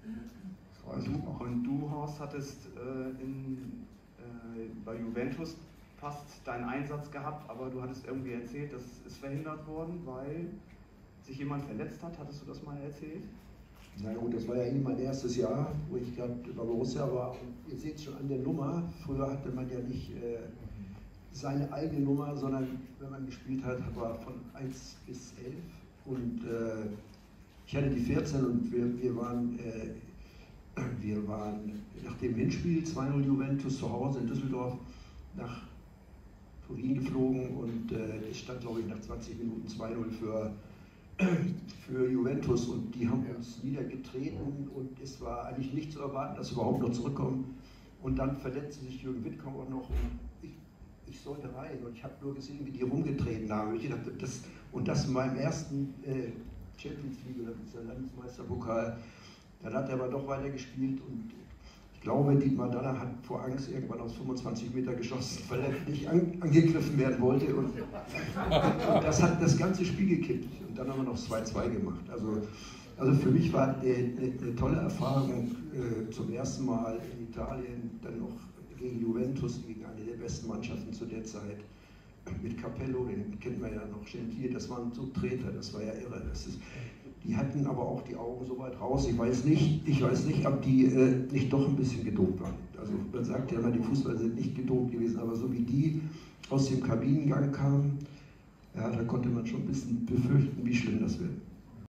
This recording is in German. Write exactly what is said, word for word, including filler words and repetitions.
Und du, und du, Horst, hattest äh, in, äh, bei Juventus fast deinen Einsatz gehabt, aber du hattest irgendwie erzählt, das ist verhindert worden, weil sich jemand verletzt hat. Hattest du das mal erzählt? Na gut, das war ja eh mein erstes Jahr, wo ich gerade bei Borussia war. Und ihr seht schon an der Nummer, früher hatte man ja nicht äh, seine eigene Nummer, sondern wenn man gespielt hat, war von eins bis elf. Und äh, ich hatte die vierzehn und wir, wir waren... Äh, Wir waren nach dem Hinspiel zwei null Juventus zu Hause in Düsseldorf nach Turin geflogen und äh, es stand, glaube ich, nach zwanzig Minuten zwei null für, für Juventus und die haben uns niedergetreten und es war eigentlich nicht zu erwarten, dass sie überhaupt noch zurückkommen. Und dann verletzte sich Jürgen Wittkamp auch noch und ich, ich sollte rein und ich habe nur gesehen, wie die rumgetreten haben. Ich dachte, das, und das in meinem ersten äh, Champions League oder dieser Landesmeisterpokal. Dann hat er aber doch weitergespielt und ich glaube, Dietmar Danner hat vor Angst irgendwann aus fünfundzwanzig Meter geschossen, weil er nicht an, angegriffen werden wollte. Und, und das hat das ganze Spiel gekippt. Und dann haben wir noch zwei zwei gemacht. Also, also für mich war eine, eine, eine tolle Erfahrung, äh, zum ersten Mal in Italien, dann noch gegen Juventus, gegen eine der besten Mannschaften zu der Zeit. Mit Capello, den kennt man ja noch, Gentile, das waren so Treter, das war ja irre. Das ist, die hatten aber auch die Augen so weit raus. Ich weiß nicht, ich weiß nicht, ob die äh, nicht doch ein bisschen gedopt waren. Also man sagt ja immer, die Fußballer sind nicht gedopt gewesen, aber so wie die aus dem Kabinengang kamen, ja, da konnte man schon ein bisschen befürchten, wie schlimm das wird.